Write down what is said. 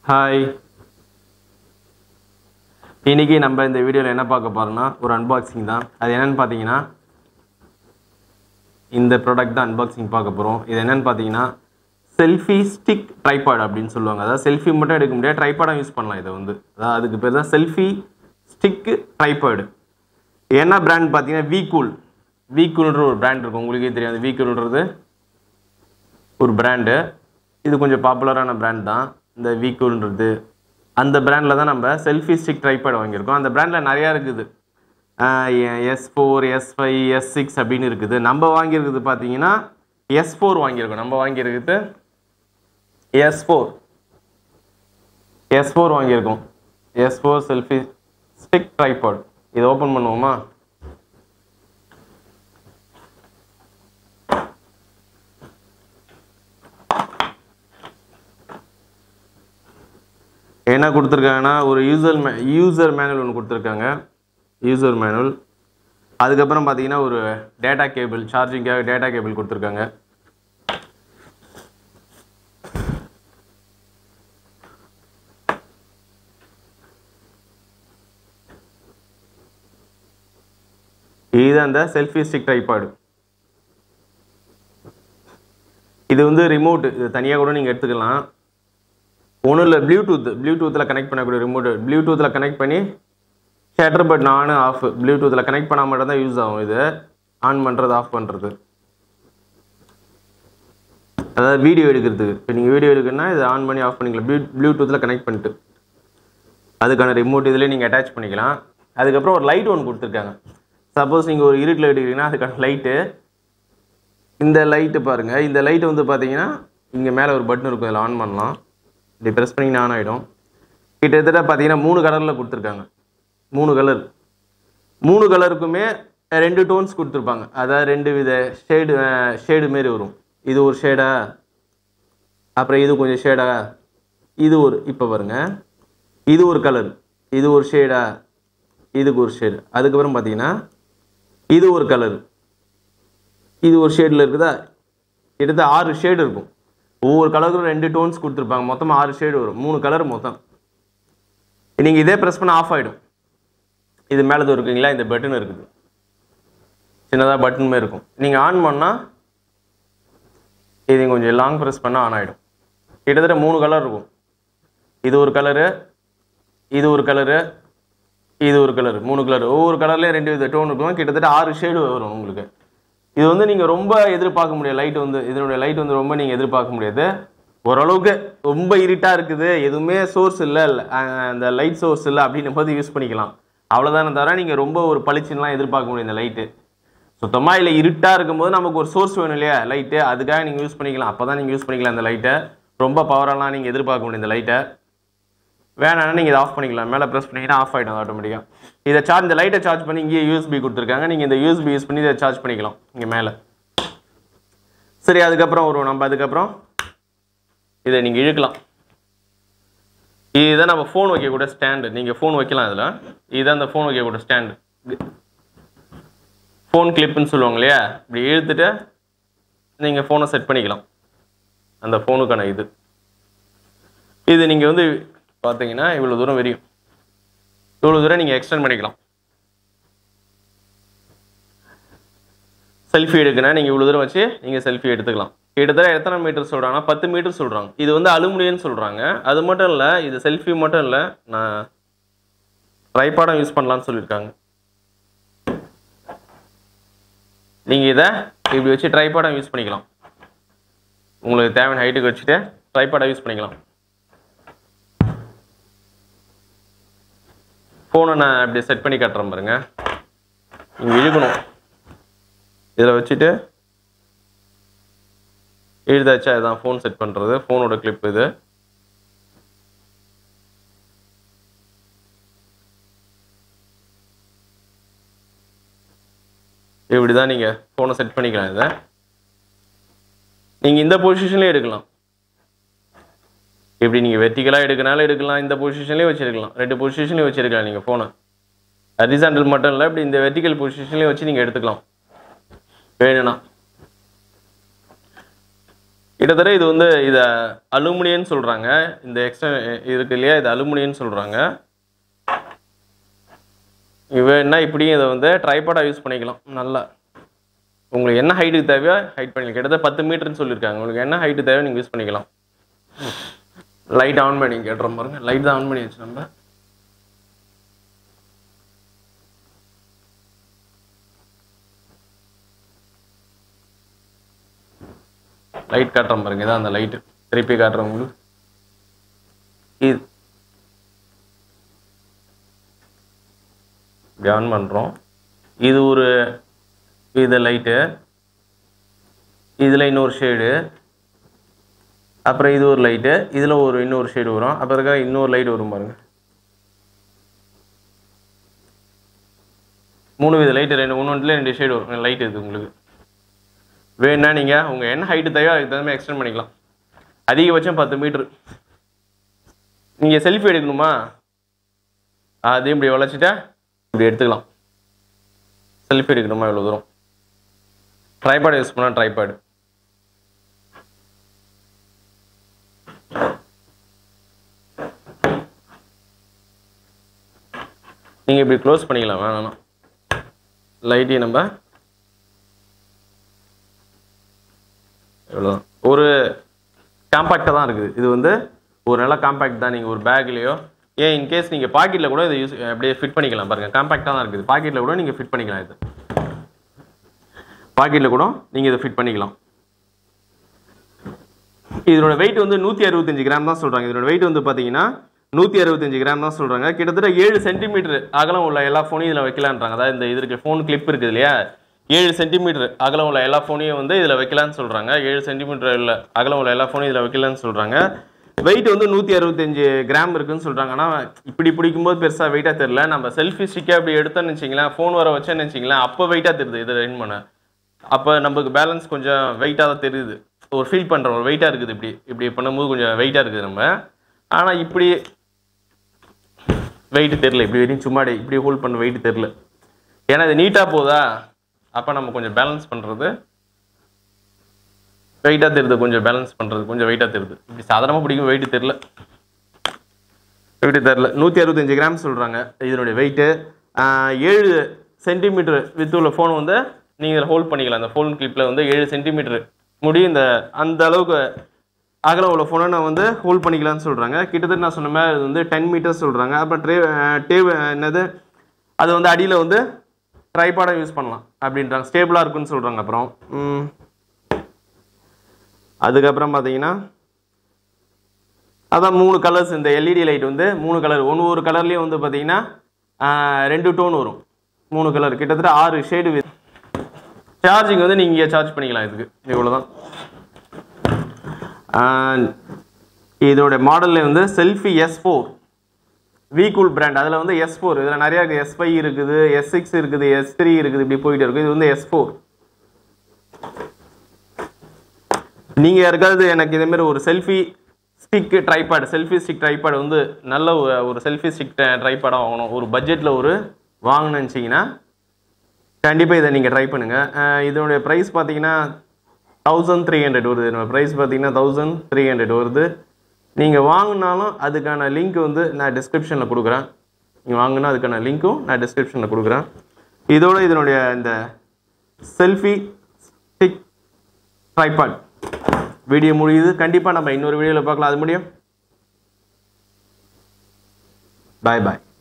Hi, இன்னைக்கு நம்ம இந்த வீடியோவில் என்ன பார்க்க போகிறோம்னா ஒரு அன்பாக்சிங் தான். அது என்னென்னு பார்த்தீங்கன்னா இந்த ப்ராடக்ட் தான் அன்பாக்சிங் பார்க்க போகிறோம். இது என்னென்னு பார்த்தீங்கன்னா செல்ஃபி ஸ்டிக் ட்ரைபாட் அப்படின்னு சொல்லுவாங்க. அதாவது செல்ஃபி மட்டும் எடுக்க முடியாது, ட்ரைபாடாக யூஸ் பண்ணலாம். இதை அதாவது அதுக்கு பேர் தான் செல்ஃபி ஸ்டிக் ட்ரைபாடு. என்ன பிராண்ட் பார்த்தீங்கன்னா வீக்கூல்ன்ற ஒரு பிராண்ட் இருக்கும். உங்களுக்கே தெரியாது, வீக்கூல்ன்றது ஒரு பிராண்டு. இது கொஞ்சம் பாப்புலரான பிராண்ட் தான் இந்த வீக்கூல்ன்றது. அந்த பிராண்டில் தான் நம்ம செல்ஃபி ஸ்டிக் ட்ரைபாட் வாங்கியிருக்கோம். அந்த பிராண்டில் நிறையா இருக்குது. S4, S5, S6 அப்படின்னு இருக்குது. நம்ம வாங்கியிருக்குது பார்த்தீங்கன்னா S4 வாங்கியிருக்கோம். நம்ம வாங்கியிருக்குது S4 வாங்கியிருக்கோம். S4 selfie stick tripod. இதை ஓப்பன் பண்ணுவோமா? என்ன கொடுத்துருக்காங்கன்னா ஒரு யூசர் மேனுவல் ஒன்று கொடுத்துருக்காங்க. User manual. அதுக்கப்புறம் பார்த்தீங்கன்னா ஒரு டேட்டா கேபிள், சார்ஜிங்காக டேட்டா கேபிள் கொடுத்துருக்காங்க. இதுதான் அந்த செல்ஃபி ஸ்டிக் ட்ரைபாடு. இது ரிமோட். இது தனியாக கூட நீங்கள் எடுத்துக்கலாம். ஒன்றும் இல்லை, ப்ளூடூத்தில் கனெக்ட் பண்ணக்கூடிய ரிமோட்டு. ப்ளூடூத்தில் கனெக்ட் பண்ணி ஷட்டர் பட்டன் ஆன் ஆஃப், ப்ளூடூத்தில் கனெக்ட் பண்ணால் மட்டும் தான் யூஸ் ஆகும். இது ஆன் பண்ணுறது, ஆஃப் பண்ணுறது, அதாவது வீடியோ எடுக்கிறதுக்கு. இப்போ நீங்கள் வீடியோ எடுக்கணும்னா இதை ஆன் பண்ணி ஆஃப் பண்ணிக்கலாம், ப்ளூடூத்தில் கனெக்ட் பண்ணிட்டு. அதுக்கான ரிமோட் இதில் நீங்கள் அட்டாச் பண்ணிக்கலாம். அதுக்கப்புறம் ஒரு லைட் ஒன்று கொடுத்துருக்காங்க. சப்போஸ் நீங்கள் ஒரு இருட்டில் எடுக்கிறீங்கன்னா அதுக்கான லைட்டு. இந்த லைட்டு பாருங்கள். இந்த லைட்டு பார்த்தீங்கன்னா இங்கே மேலே ஒரு பட்டன் இருக்கும், இதில் ஆன் பண்ணலாம். இப்படி ப்ரெஸ் பண்ணிங்கன்னா ஆன் ஆகிடும். கிட்டத்தட்ட பார்த்தீங்கன்னா 3 கலரில் கொடுத்துருக்காங்க. 3 கலருக்குமே 2 டோன்ஸ் கொடுத்துருப்பாங்க. அதாவது 2 வித ஷேடு மாரி வரும். இது ஒரு ஷேடா, அப்புறம் இது கொஞ்சம் ஷேடா, இது ஒரு, இப்போ பாருங்க, இது ஒரு கலர், இது ஒரு ஷேடா, இதுக்கு ஒரு ஷேடு. அதுக்கப்புறம் பார்த்தீங்கன்னா இது ஒரு கலர், இது ஒரு ஷேடில் இருக்குதா. கிட்டத்தட்ட 6 ஷேடு இருக்கும். ஒவ்வொரு கலருக்கும் 2 டோன்ஸ் கொடுத்துருப்பாங்க. மொத்தமாக 6 ஷேடு வரும். 3 கலர் மொத்தம். நீங்கள் இதே ப்ரெஸ் பண்ண ஆஃப் ஆகிடும். இது மேலே இருக்குங்களா, இந்த பட்டன் இருக்குது, சின்னதாக பட்டன் மாதிரி இருக்கும். நீங்கள் ஆன் பண்ணால் இது கொஞ்சம் லாங் ப்ரெஸ் பண்ணால் ஆன் ஆகிடும். கிட்டத்தட்ட 3 கலர் இருக்கும். இது ஒரு கலரு, இது ஒரு கலரு, இது ஒரு கலர். 3 கலர். ஒவ்வொரு கலர்லேயும் 2 வித டோன் இருக்கும். கிட்டத்தட்ட 6 ஷேடு வரும் உங்களுக்கு. இது நீங்கள் ரொம்ப எதிர்பார்க்க முடியாது. இதனுடைய லைட் ரொம்ப நீங்கள் எதிர்பார்க்க முடியாது. ஓரளவுக்கு ரொம்ப இருட்டாக இருக்குது, எதுவுமே சோர்ஸ் இல்லை, அந்த லைட் சோர்ஸ் இல்லை அப்படின்னும் போது யூஸ் பண்ணிக்கலாம். அவ்வளோதானே தவிர நீங்கள் ரொம்ப ஒரு பளிச்சுலாம் எதிர்பார்க்க முடியும். இந்த லைட்டு சுத்தமாக இல்லை, இருட்டாக இருக்கும்போது நமக்கு ஒரு சோர்ஸ் வேணும் இல்லையா, லைட்டு. அதுக்காக நீங்கள் யூஸ் பண்ணிக்கலாம். அப்போ தான் நீங்கள் யூஸ் பண்ணிக்கலாம் இந்த லைட்டை. ரொம்ப பவரெல்லாம் நீங்கள் எதிர்பார்க்க முடியும் இந்த லைட்டை. வேணான்னா நீங்கள் இதை ஆஃப் பண்ணிக்கலாம். மேலே ப்ரெஸ் பண்ணிங்கன்னா ஆஃப் ஆகிடும் ஆட்டோமேட்டிக்காக. இந்த லைட்டை சார்ஜ் பண்ணி இங்கேயே USB கொடுத்துருக்காங்க. நீங்கள் இந்த USB யூஸ் பண்ணி இதை சார்ஜ் பண்ணிக்கலாம் இங்கே மேலே. சரி, அதுக்கப்புறம் அதுக்கப்புறம் இதை நீங்கள் இழுக்கலாம். இதுதான் நம்ம ஃபோன் வைக்கக்கூடிய ஸ்டாண்டு. நீங்கள் ஃபோன் வைக்கலாம் இதில். இதுதான் அந்த ஃபோன் வைக்கக்கூடிய ஸ்டாண்டு, ஃபோன் கிளிப்புன்னு சொல்லுவாங்க இல்லையா. இப்படி இழுத்துட்டு நீங்கள் ஃபோனை செட் பண்ணிக்கலாம். அந்த ஃபோனுக்கான இது நீங்கள் பார்த்தீங்கன்னா இவ்வளோ தூரம் வரையும், இவ்வளோ தூரம் நீங்கள் எக்ஸ்டெண்ட் பண்ணிக்கலாம். செல்ஃபி எடுக்கணும், நீங்கள் இவ்வளோ தூரம் வச்சு நீங்கள் செல்ஃபி எடுத்துக்கலாம். கிட்டத்தட்ட எத்தனை மீட்டர் சொல்கிறாங்கன்னா 10 மீட்டர் சொல்கிறாங்க. இது அலுமினியம்னு சொல்கிறாங்க. அது மட்டும் இல்லை, இது செல்ஃபி மட்டும் இல்லை, நான் ட்ரைபாடும் யூஸ் பண்ணலான்னு சொல்லியிருக்காங்க. நீங்கள் இதை இப்படி வச்சு ட்ரைபாடும் யூஸ் பண்ணிக்கலாம். உங்களுக்கு தேவையான ஹைட்டுக்கு வச்சுட்டு ட்ரைபாடை யூஸ் பண்ணிக்கலாம். ஃபோனை நான் இப்படி செட் பண்ணி காட்டுறேன் பாருங்க. நீங்கள் இழுக்கணும், இதில் வச்சுட்டு இழுதாச்சா. இதுதான் ஃபோன் செட் பண்ணுறது, ஃபோனோட கிளிப் இது. இப்படி தான் நீங்கள் ஃபோனை செட் பண்ணிக்கலாம். இதை நீங்கள் இந்த பொசிஷன்லேயே எடுக்கலாம். இப்படி நீங்கள் வெர்டிகலாக எடுக்கனாலும் எடுக்கலாம், இந்த பொசிஷன்லேயே வச்சு எடுக்கலாம், 2 பொசிஷன்லேயும் வச்சு எடுக்கலாம் நீங்கள் ஃபோனை. ஹரிசாண்டல் மட்டும் இல்லை, இப்படி இந்த வெர்டிகல் பொசிஷன்லேயே வச்சு நீங்கள் எடுத்துக்கலாம் வேணும்னா. கிட்டத்தட்ட இது வந்து இதை அலுமினியம்னு சொல்கிறாங்க. இந்த எக்ஸ்ட்ரா இருக்கு இல்லையா, இது அலுமினியம்னு சொல்கிறாங்க. இவன்னா இப்படியும் இதை வந்து ட்ரைபாடாக யூஸ் பண்ணிக்கலாம். நல்லா உங்களுக்கு என்ன ஹைட்டுக்கு தேவையோ ஹைட் பண்ணிக்கலாம். கிட்டத்தட்ட 10 மீட்டர்னு சொல்லியிருக்காங்க. உங்களுக்கு என்ன ஹைட்டு தேவையோ நீங்கள் யூஸ் பண்ணிக்கலாம். லைட் ஆன் பண்ணி கேட்டுற பாருங்க. லைட் தான் ஆன் பண்ணி வச்சு நம்ம லைட் காட்டுறோம் பாருங்க. இதான் அந்த லைட்டு திருப்பி காட்டுறோம் உங்களுக்கு. இது ஆன் பண்ணுறோம். இது ஒரு இது லைட்டு, இதில் இன்னொரு ஷேடு, அப்புறம் இது ஒரு லைட்டு, இதில் ஒரு இன்னொரு ஷேடு வரும், அப்புறம் இன்னொரு லைட் வரும் பாருங்க. 3 வித லைட்டு, ஒன்றுல 2 ஷேடு வரும் லைட். இது உங்களுக்கு வேணுன்னா நீங்கள் உங்கள் என்ன ஹைட்டு தேவையோ அதுக்கு தகுந்த மாதிரி எக்ஸ்டெண்ட் பண்ணிக்கலாம். அதிகபட்சம் 10 மீட்ரு. நீங்கள் செல்ஃபி எடுக்கணுமா, அது இப்படி வளைச்சிட்டா இப்படி எடுத்துக்கலாம். செல்ஃபி எடுக்கணுமா இவ்வளோ தூரம். ட்ரைபாடு யூஸ் பண்ணால் ட்ரைபாடு. நீங்கள் இப்படி க்ளோஸ் பண்ணிக்கலாம். வேணாம் லைட்டையும் நம்ம எவ்வளோதான். ஒரு காம்பேக்டாக தான் இருக்குது. இது வந்து ஒரு நல்ல காம்பேக்ட் தான். நீங்கள் ஒரு பேக்லேயோ ஏன் இன்கேஸ் நீங்கள் பாக்கெட்டில் கூட இதை யூஸ் அப்படியே ஃபிட் பண்ணிக்கலாம். பாருங்கள் காம்பேக்டாக தான் இருக்குது. பாக்கெட்டில் கூட நீங்கள் ஃபிட் பண்ணிக்கலாம். இது பாக்கெட்டில் கூட நீங்கள் இதை ஃபிட் பண்ணிக்கலாம். இதனோட வெயிட் வந்து 165 கிராம் தான் சொல்கிறாங்க. இதனோட வெயிட் வந்து பார்த்தீங்கன்னா 165 கிராம் தான் சொல்கிறாங்க. கிட்டத்தட்ட 7 சென்டிமீட்டர் அகலம் உள்ள எல்லா ஃபோனையும் இதில் வைக்கலான்றாங்க. அதாவது இந்த இது ஃபோன் கிளிப் இருக்குது இல்லையா, 7 சென்டிமீட்டர் அகலம் உள்ள எல்லா ஃபோனையும் வந்து இதில் வைக்கலான்னு சொல்கிறாங்க. 7 சென்டிமீட்டர் உள்ள அகலம் உள்ள எல்லா ஃபோனையும் இதில் வைக்கலான்னு சொல்கிறாங்க. வெயிட் வந்து 165 கிராம் இருக்குன்னு சொல்கிறாங்க. ஆனால் இப்படி பிடிக்கும்போது பெருசாக வெயிட்டாக தெரியல. நம்ம செல்ஃபி ஸ்டிக்கே அப்படி எடுத்தோன்னு வச்சிங்களேன், ஃபோன் வர வச்சேன்னு வச்சிங்களேன், அப்போ வெயிட்டாக தெரியுது. இதை ரெயின் பண்ண அப்போ நமக்கு பேலன்ஸ் கொஞ்சம் வெயிட்டாக தான் தெரியுது. ஒரு ஃபீல் பண்ணுறோம், ஒரு வெயிட்டாக இருக்குது. இப்படி பண்ணும்போது கொஞ்சம் வெயிட்டாக இருக்குது நம்ம. ஆனால் இப்படி வெயிட்டு தெரில. இப்படி வெயிட்டிங் சும்மா இப்படி ஹோல்ட் பண்ண வெயிட்டு தெரில. ஏன்னா இது நீட்டாக போதா, அப்போ நம்ம கொஞ்சம் பேலன்ஸ் பண்ணுறது வெயிட்டாக தெரியுது. கொஞ்சம் பேலன்ஸ் பண்ணுறது கொஞ்சம் வெயிட்டாக தெரியுது. இப்படி சாதாரணமாக பிடிக்கும் வெயிட்டு தெரில. 165 கிராம் சொல்கிறாங்க இதனுடைய வெயிட்டு. 7 சென்டிமீட்டர் வித் உள்ள ஃபோன் வந்து நீங்கள் இதில் ஹோல்ட் பண்ணிக்கலாம். அந்த ஃபோன் கிளிப்பில் வந்து 7 சென்டிமீட்டர் முடியும். அந்த அளவுக்கு அகலம் உள்ள ஃபோனை நான் வந்து ஹோல்ட் பண்ணிக்கலாம்னு சொல்கிறாங்க. கிட்டத்தட்ட நான் சொன்ன மாதிரி அது வந்து 10 மீட்டர்ஸ் சொல்கிறாங்க. அப்புறம் என்னது அது வந்து அடியில் வந்து ட்ரைபாடாக யூஸ் பண்ணலாம் அப்படின்றாங்க. ஸ்டேபிளாக இருக்குன்னு சொல்கிறாங்க. அப்புறம் அதுக்கப்புறம் பார்த்தீங்கன்னா அதான் 3 கலர்ஸ். இந்த எல்இடி லைட் வந்து 3 கலர். ஒரு கலர்லேயும் வந்து பார்த்தீங்கன்னா 2 டோன் வரும். 3 கலர் கிட்டத்தட்ட 6 ஷேடு. சார்ஜிங் வந்து நீங்கள் சார்ஜ் பண்ணிக்கலாம். இதுக்கு இவ்வளோதான். இதோட மாடலில் வந்து செல்ஃபி S4 வீகூல் பிராண்ட். அதில் வந்து S4 இதில் நிறையா இருக்குது. S5 இருக்குது, S6 இருக்குது, S3 இருக்குது, இப்படி போயிட்டு இருக்குது. இது வந்து S4. நீங்கள் யாருக்காவது எனக்கு இதேமாரி ஒரு செல்ஃபி ஸ்டிக் ட்ரைபாடு வந்து நல்ல ஒரு செல்ஃபி ஸ்டிக் ட்ரைபாடாக வாங்கணும், ஒரு பட்ஜெட்டில் ஒரு வாங்கணும்னு நினச்சிங்கன்னா கண்டிப்பாக இதை நீங்கள் ட்ரை பண்ணுங்கள். இதனுடைய ப்ரைஸ் பார்த்தீங்கன்னா 1300 வருது. என்னோடய ப்ரைஸ் பார்த்தீங்கன்னா 1300 வருது. நீங்கள் வாங்கினாலும் அதுக்கான லிங்க் வந்து நான் டிஸ்கிரிப்ஷனில் கொடுக்குறேன். நீங்கள் வாங்கினா அதுக்கான லிங்க்கும் நான் டிஸ்கிரிப்ஷனில் கொடுக்குறேன். இதனுடைய இந்த செல்ஃபி ஸ்டிக் ட்ரைபாட் வீடியோ முடியுது. கண்டிப்பாக நம்ம இன்னொரு வீடியோவில் பார்க்கலாம். அது முடியும். பாய் பாய்.